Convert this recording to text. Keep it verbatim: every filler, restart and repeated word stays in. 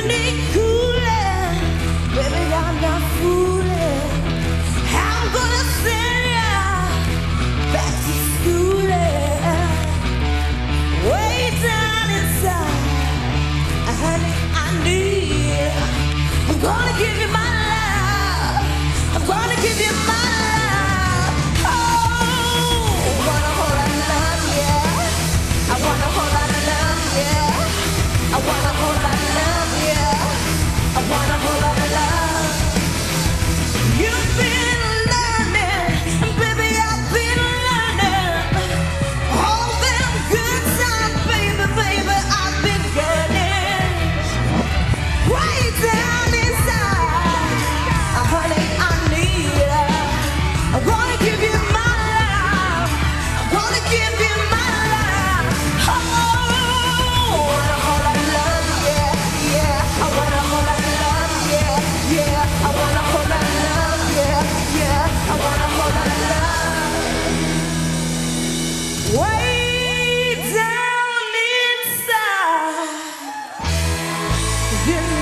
need cooling, baby, I'm not fooling. I'm gonna send ya back to school, way down inside, honey, I need. I'm gonna give you my love. I'm gonna give you my love. Oh, want a whole lot of love, yeah. I want a whole lot of love, yeah. I want a whole lot of love, yeah. I want a whole lot of love. You've been learning, baby, I've been learning. All them good times, baby, baby, I've been getting. Way down inside, honey, I need ya. I'm gonna give you my love. I'm gonna give you my love. Oh, I want a whole lot of love, yeah, yeah. I want a whole lot of love, yeah, yeah. I want a whole lot of love, yeah, yeah. I want a whole lot of love. Way down inside, you